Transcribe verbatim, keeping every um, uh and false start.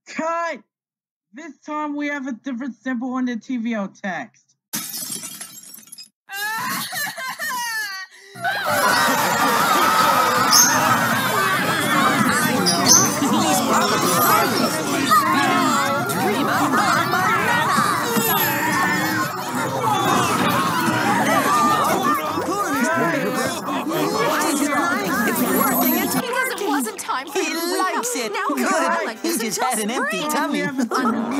Cut! This time we have a different symbol on the T V O text. He likes it. Good. He just had an empty tummy.